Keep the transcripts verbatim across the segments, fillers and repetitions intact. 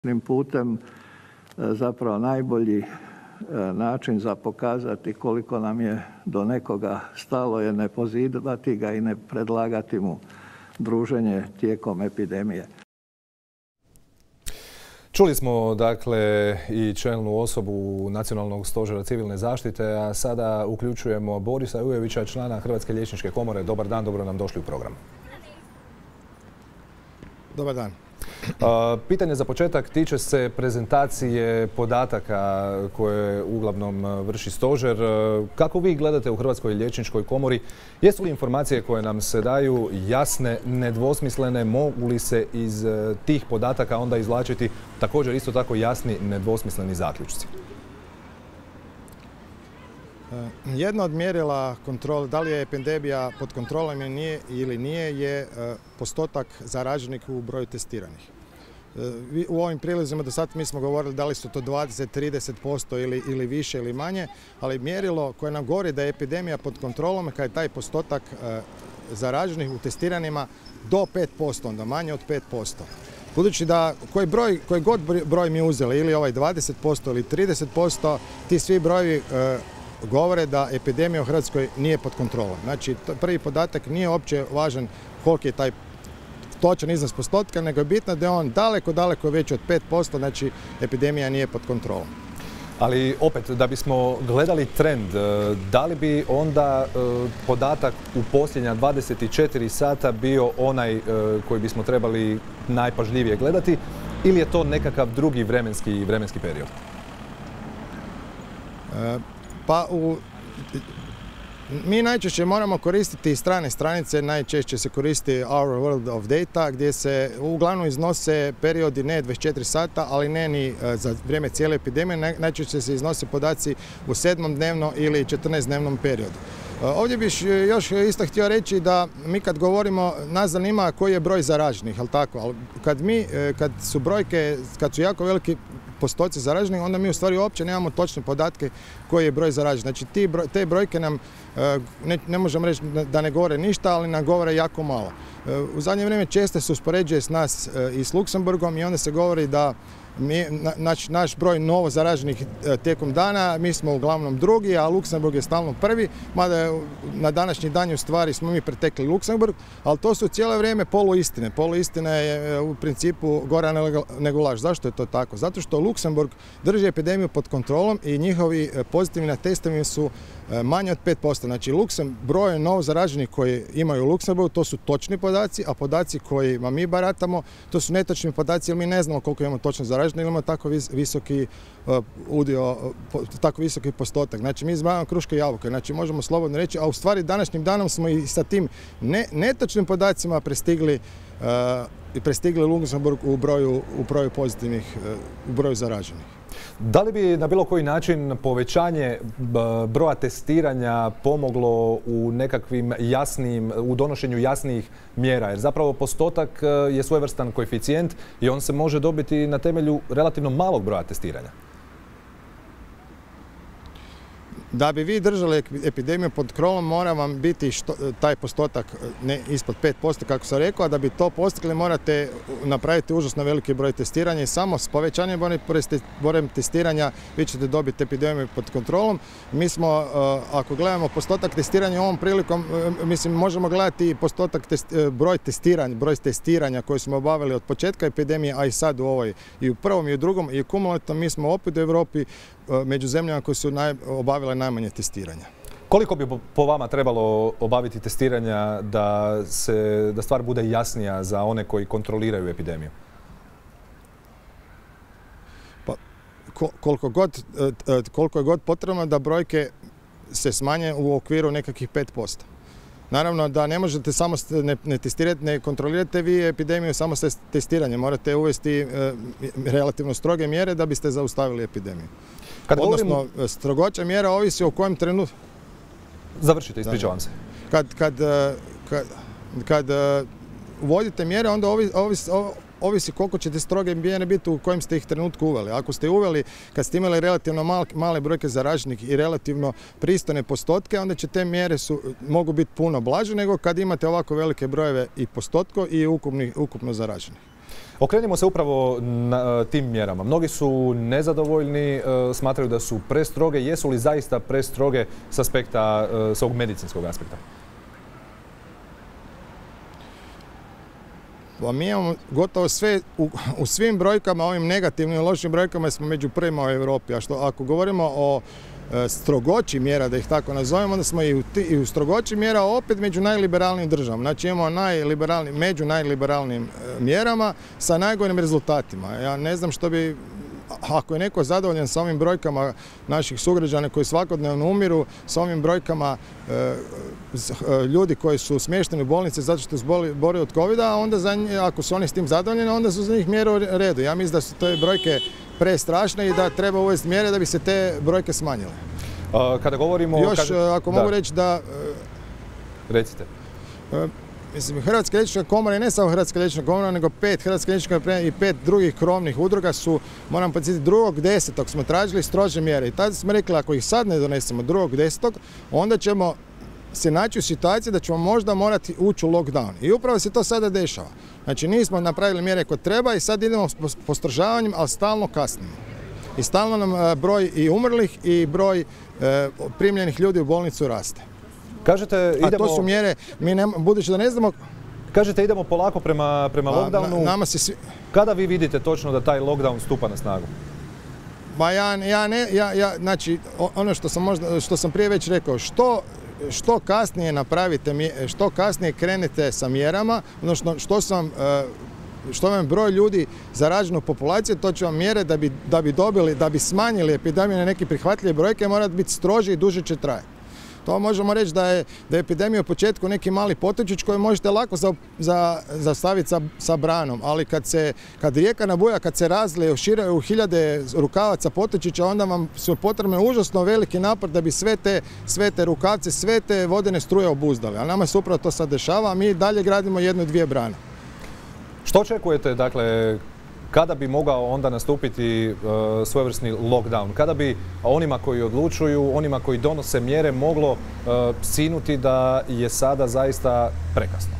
putem zapravo najbolji način za pokazati koliko nam je do nekoga stalo je ne pozivati ga i ne predlagati mu druženje tijekom epidemije. Čuli smo dakle i čelnu osobu Nacionalnog stožera civilne zaštite, a sada uključujemo Borisa Ujevića, člana Hrvatske liječničke komore. Dobar dan, dobro nam došli u program. Dobar dan. Pitanje za početak tiče se prezentacije podataka koje uglavnom vrši stožer. Kako vi gledate u Hrvatskoj liječničkoj komori? Jesu li informacije koje nam se daju jasne, nedvosmislene? Mogu li se iz tih podataka onda izvlačiti također isto tako jasni, nedvosmisleni zaključci? Jedno od mjerila kontrole, da li je epidemija pod kontrolom ili nije, je postotak zaraženih u broju testiranih. U ovim prilazima do sad mi smo govorili da li su to dvadeset do trideset posto ili, ili više ili manje, ali mjerilo koje nam govori da je epidemija pod kontrolom je kad je taj postotak zaraženih u testiranima do pet posto, onda manje od pet posto. Budući da koji, broj, koji god broj mi uzeli, ili ovaj dvadeset posto ili trideset posto, ti svi brojevi govore da epidemija u Hrvatskoj nije pod kontrolom. Znači, prvi podatak nije uopće važan koliki je taj točan iznos postotka, nego je bitno da je on daleko, daleko veći od pet posto, znači epidemija nije pod kontrolom. Ali opet, da bismo gledali trend, da li bi onda podatak u posljednja dvadeset četiri sata bio onaj koji bismo trebali najpažljivije gledati, ili je to nekakav drugi vremenski, vremenski period? E, Pa u, mi najčešće moramo koristiti strane stranice, najčešće se koristi Our World of Data, gdje se uglavnom iznose periodi ne dvadeset četiri sata, ali ne ni za vrijeme cijele epidemije, najčešće se iznose podaci u sedmodnevnom ili četrnaestdnevnom periodu. Ovdje bih još isto htio reći da mi kad govorimo, nas zanima koji je broj zaraženih, ali tako, ali kad mi, kad su brojke, kad su jako veliki postoci zaraženih, onda mi u stvari uopće nemamo točne podatke koji je broj zaraženih. Znači ti broj, te brojke nam, ne, ne možemo reći da ne govore ništa, ali nam govore jako malo. U zadnje vrijeme često se uspoređuje s nas i s Luksemburgom i onda se govori da Mi, naš, naš broj novo zaraženih tijekom dana, mi smo uglavnom drugi, a Luksemburg je stalno prvi, mada na današnji dan u stvari smo mi pretekli Luksemburg, ali to su cijelo vrijeme poluistine. Poluistina je u principu gora nego laž. Zašto je to tako? Zato što Luksemburg drži epidemiju pod kontrolom i njihovi pozitivni na testovima su manje od pet posto. Znači, broj novo zaraženih koji imaju u Luksemburgu, to su točni podaci, a podaci kojima mi baratamo, to su netočni podaci, jer mi ne znamo koliko imamo točno zaraženih, ili imamo tako visoki uh, udio, uh, tako visoki postotak. Znači, mi zbrajamo kruške i jabuke, znači možemo slobodno reći, a u stvari današnjim danom smo i sa tim ne, netočnim podacima prestigli uh, prestigli Luksemburg u broju, u broju pozitivnih, uh, u broju zaraženih. Da li bi na bilo koji način povećanje broja testiranja pomoglo u nekakvim jasnim, u donošenju jasnijih mjera? Jer zapravo postotak je svojevrstan koeficijent i on se može dobiti na temelju relativno malog broja testiranja. Da bi vi držali epidemiju pod kontrolom, mora vam biti što, taj postotak ne ispod pet posto, kako sam rekao, a da bi to postigli morate napraviti užasno veliki broj testiranja i samo s povećanjem brojem testiranja vi ćete dobiti epidemiju pod kontrolom. Mi smo, ako gledamo postotak testiranja ovom prilikom, mislim, možemo gledati i postotak test, broj testiranja, broj testiranja koji smo obavili od početka epidemije, a i sad u ovoj, i u prvom i u drugom, i u kumulativnom, mi smo opet u Europi među zemljama koje su naj, obavile najmanje testiranja. Koliko bi po vama trebalo obaviti testiranja da, se, da stvar bude jasnija za one koji kontroliraju epidemiju? Pa, koliko, god, koliko je god potrebno da brojke se smanje u okviru nekakvih pet posto. Naravno da ne možete samo ne, ne testirati, ne kontrolirate vi epidemiju samo sa testiranjem. Morate uvesti e, relativno stroge mjere da biste zaustavili epidemiju. Kad Odnosno, govorimo... strogoća mjera ovisi o kojem trenutku... Završite, ispričavam se. Kad, kad, kad, kad uvodite mjere, onda ovisi, ovisi, ovisi koliko ćete stroge mjere biti u kojem ste ih trenutku uveli. Ako ste uveli, kad ste imali relativno mal, male brojke zaraženih i relativno pristojne postotke, onda će te mjere su, mogu biti puno blaže nego kad imate ovako velike brojeve i postotko i ukupni, ukupno zaraženih. Okrenimo se upravo na tim mjerama. Mnogi su nezadovoljni, smatraju da su prestroge. Jesu li zaista prestroge s aspekta, s ovog medicinskog aspekta? Pa mi imamo gotovo sve, u, u svim brojkama, ovim negativnim i lošim brojkama smo među prvima u Europi. A što ako govorimo o e, strogoći mjera, da ih tako nazovemo, onda smo i u, ti, i u strogoći mjera opet među najliberalnijim državama. Znači imamo najliberalni, među najliberalnijim e, mjerama sa najgorim rezultatima. Ja ne znam što bi, ako je neko zadovoljan sa ovim brojkama naših sugrađana koji svakodnevno umiru, sa ovim brojkama e, ljudi koji su smješteni u bolnice zato što se bore od covida, onda za njih, ako su oni s tim zadovoljeni, onda su za njih mjere u redu. Ja mislim da su te brojke prestrašne i da treba uvesti mjere da bi se te brojke smanjile. Kada govorimo... Još, kada... ako mogu reći da... Recite. Mislim, Hrvatska liječnička komora i ne samo Hrvatska liječnička komora, nego pet Hrvatska liječnička komora i pet drugih krovnih udruga su, moram podsjetiti, drugog desetog smo tražili strože mjere. I tada smo rekli, ako ih sad ne donesemo drugog desetog, onda ćemo se naći u situaciji da ćemo možda morati ući u lockdown. I upravo se to sada dešava. Znači, nismo napravili mjere koje treba i sad idemo s postrožavanjem, ali stalno kasnimo. I stalno nam broj i umrlih i broj e, primljenih ljudi u bolnicu raste. Kažete, idemo... A to su mjere, mi ne, budući da ne znamo... Kažete, idemo polako prema, prema lockdownu. Na, nama se svi... Kada vi vidite točno da taj lockdown stupa na snagu? Ma ja, ja ne, ja, ja, znači, ono što sam, možda, što sam prije već rekao, što, što kasnije napravite, što kasnije krenete sa mjerama, odnosno što sam... što vam broj ljudi zaražen u populaciji, to će vam mjere da bi, da bi dobili, da bi smanjili epidemiju na neki prihvatljive brojke, mora biti stroži i duže će trajati. To možemo reći da je, da je epidemija u početku neki mali potočić koji možete lako za, za, zastaviti sa, sa branom, ali kad, se, kad rijeka nabuja, kad se razlije u hiljade rukavaca potočića, onda vam su potrebne užasno veliki napor da bi sve te, sve te rukavce, sve te vodene struje obuzdali. A nama se upravo to sad dešava, a mi dalje gradimo jednu i dvije brane. Što očekujete, dakle, kada bi mogao onda nastupiti uh, svojevrsni lockdown? Kada bi onima koji odlučuju, onima koji donose mjere moglo uh, sinuti da je sada zaista prekasno?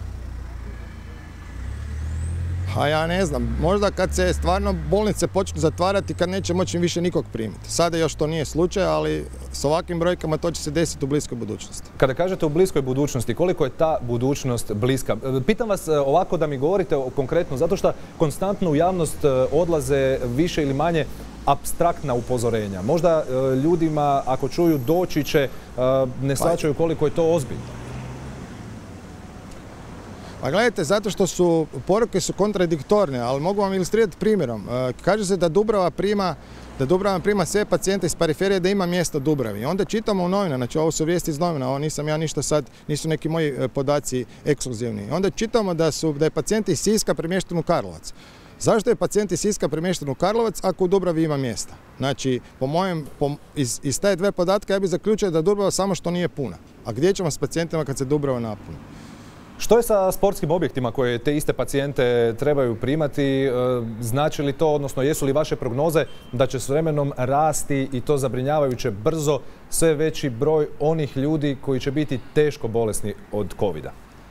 A ja ne znam, možda kad se stvarno bolnice počnu zatvarati, kad neće moći više nikog primiti. Sada još to nije slučaj, ali s ovakvim brojkama to će se desiti u bliskoj budućnosti. Kada kažete u bliskoj budućnosti, koliko je ta budućnost bliska? Pitam vas ovako da mi govorite konkretno, zato što konstantno u javnost odlaze više ili manje apstraktna upozorenja. Možda ljudima, ako čuju doći će, ne shvaćaju koliko je to ozbiljno. A gledajte, zato što su poruke su kontradiktorne, ali mogu vam ilustrirati primjerom. Kaže se da Dubrava prima, da Dubrava prima sve pacijente iz periferije, da ima mjesto Dubravi. I onda čitamo u novina, znači ovo su vijesti iz novina, ovo nisam ja ništa sad, nisu neki moji podaci ekskluzivni. Onda čitamo da, su, da je pacijent iz Siska premješten u Karlovac. Zašto je pacijent iz Siska premješten u Karlovac ako u Dubravi ima mjesta? Znači, po mojem, po, iz, iz te dve podatka ja bih zaključio da Dubrava samo što nije puna. A gdje ćemo s pacijentima kad se Dubrava napuni? Što je sa sportskim objektima koje te iste pacijente trebaju primati? Znači li to, odnosno jesu li vaše prognoze da će s vremenom rasti i to zabrinjavajuće brzo sve veći broj onih ljudi koji će biti teško bolesni od covida?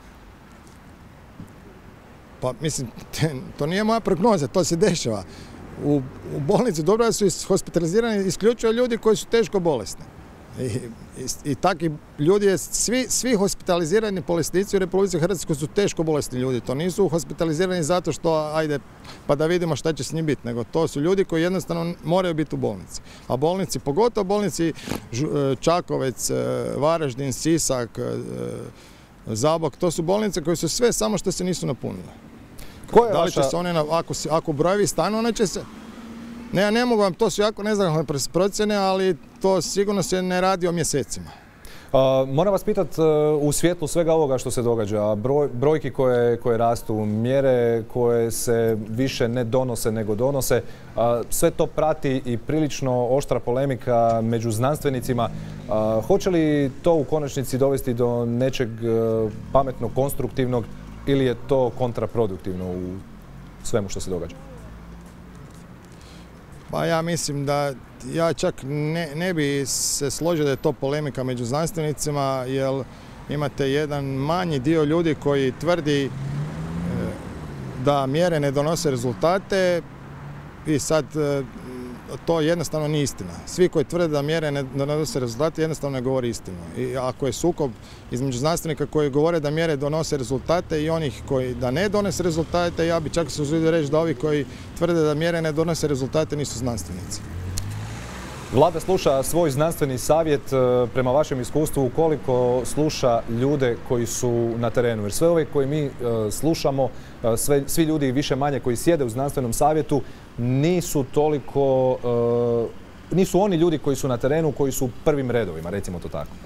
Pa mislim, to nije moja prognoza, to se dešava. U, u bolnici Dubrava su hospitalizirani isključivo ljudi koji su teško bolesni. I, i, i takvi ljudi, je, svi, svi hospitalizirani bolesnici u Republici Hrvatskoj su teško bolesni ljudi. To nisu hospitalizirani zato što, ajde, pa da vidimo šta će s njim biti, nego to su ljudi koji jednostavno moraju biti u bolnici. A bolnici, pogotovo bolnici Čakovec, Varaždin, Sisak, Zabok, to su bolnice koje su sve samo što se nisu napunile. Koja je da li vaša... će se one, ako, ako brojevi stanu, one će se... Ne, ja ne mogu vam, to su jako nezahvalne procjene, ali to sigurno se ne radi o mjesecima. Uh, moram vas pitati uh, u svjetlu svega ovoga što se događa, broj, brojki koje, koje rastu, mjere koje se više ne donose nego donose, uh, sve to prati i prilično oštra polemika među znanstvenicima. Uh, hoće li to u konačnici dovesti do nečeg uh, pametnog, konstruktivnog ili je to kontraproduktivno u svemu što se događa? Pa ja mislim da, ja čak ne, ne bi se složio da je to polemika među znanstvenicima, jer imate jedan manji dio ljudi koji tvrdi da mjere ne donose rezultate i sad to jednostavno nije istina. Svi koji tvrde da mjere ne donose rezultate jednostavno ne govori istinu. I ako je sukob između znanstvenika koji govore da mjere donose rezultate i onih koji da ne donose rezultate, ja bi čak se usudio reći da ovi koji tvrde da mjere ne donose rezultate nisu znanstvenici. Vlada sluša svoj znanstveni savjet. Prema vašem iskustvu, koliko sluša ljude koji su na terenu? Jer sve ove koje mi slušamo, sve, svi ljudi više manje koji sjede u znanstvenom savjetu, nisu toliko, nisu oni ljudi koji su na terenu, koji su u prvim redovima, recimo to tako.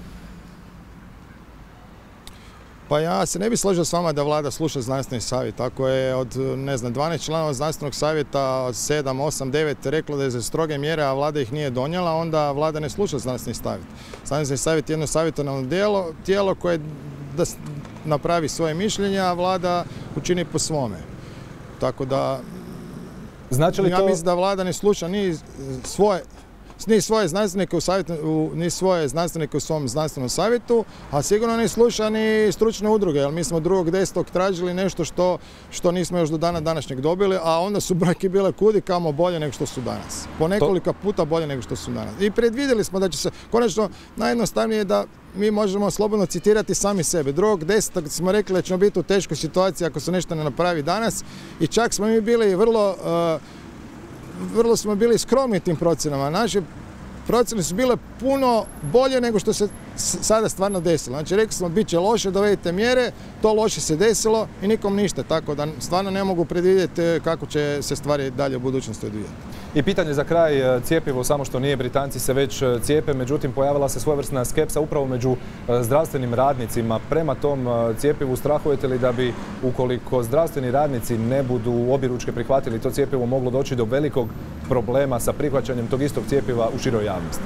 Pa ja se ne bih složio s vama da vlada sluša znanstveni savjet. Ako je od, ne znam, dvanaest članova znanstvenog savjeta, sedam, osam, devet reklo da je za stroge mjere, a vlada ih nije donijela, onda vlada ne sluša znanstveni savjet. Znanstveni savjet je jedno savjetodavno tijelo koje da napravi svoje mišljenje, a vlada učini po svome. Tako da, znači li ja to... mislim da vlada ne sluša ni svoje... ni svoje znanstvenike u savjetu, ni svoje znanstvenike u svom znanstvenom savjetu, a sigurno ne sluša ni stručne udruge, jer mi smo drugog desetog tražili nešto što, što nismo još do dana današnjeg dobili, a onda su brojke bile kudi kamo bolje nego što su danas. Po nekoliko puta bolje nego što su danas. I predvidjeli smo da će se, konačno, najjednostavnije je da mi možemo slobodno citirati sami sebe. Drugog desetog smo rekli da ćemo biti u teškoj situaciji ako se nešto ne napravi danas i čak smo mi bili vrlo uh, vrlo smo bili skromni tim procjenama. Naše procjene su bile puno bolje nego što se sada stvarno desilo. Znači, rekli smo bit će loše, dovedite mjere, to loše se desilo i nikom ništa. Tako da stvarno ne mogu predvidjeti kako će se stvari dalje u budućnosti odvijati. I pitanje za kraj, cjepivo, samo što nije, Britanci se već cijepe, međutim pojavila se svojevrsna skepsa upravo među zdravstvenim radnicima. Prema tom cjepivu strahujete li da bi, ukoliko zdravstveni radnici ne budu objeručke prihvatili to cjepivo, moglo doći do velikog problema sa prihvaćanjem tog istog cjepiva u široj javnosti?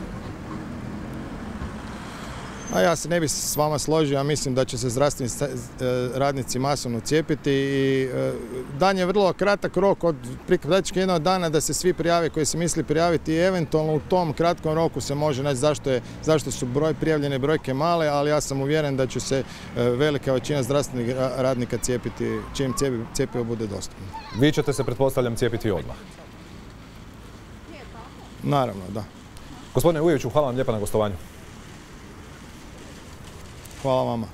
A ja se ne bih s vama složio, ja mislim da će se zdravstveni radnici masovno cijepiti i dan je vrlo kratak rok od praktički jednog dana da se svi prijave koji se misli prijaviti i eventualno u tom kratkom roku se može naći zašto, je, zašto su broj, prijavljene brojke male, ali ja sam uvjeren da će se velika većina zdravstvenih radnika cijepiti čim cjepivo bude dostupno. Vi ćete se, pretpostavljam, cijepiti odmah? Naravno, da. Gospodine Ujeviću, hvala vam lijepa na gostovanju. Hvala vama.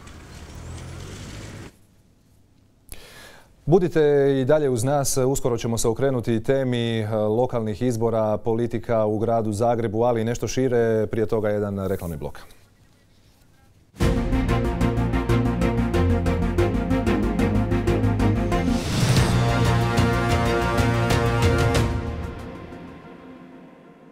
Budite i dalje uz nas, uskoro ćemo se okrenuti temi lokalnih izbora, politika u gradu Zagrebu, ali i nešto šire, prije toga jedan reklamni blok.